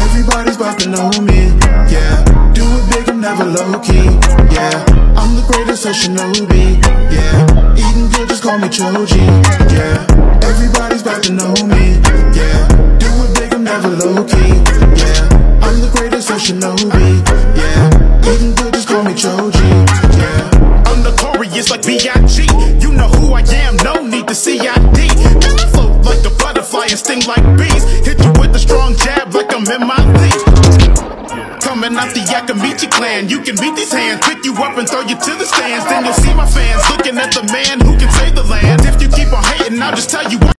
Everybody's about to know me, yeah. Do it big, I'm never low-key, yeah. I'm the greatest at Shinobi, yeah. Eating good, just call me Choji, yeah. Everybody's about to know me, yeah. Do it big, I'm never low-key, yeah. I'm the greatest at Shinobi, yeah. Eating good, just call me Choji, yeah. I'm notorious like B.I.G. You know who I am, no need to CID. Man, I float like a butterfly and sting like bees. Hit you with a strong jab like I'm in my league. Coming out the Yakamichi clan, you can beat these hands, pick you up and throw you to the stands. Then you'll see my fans looking at the man who can save the land. If you keep on hating, I'll just tell you what.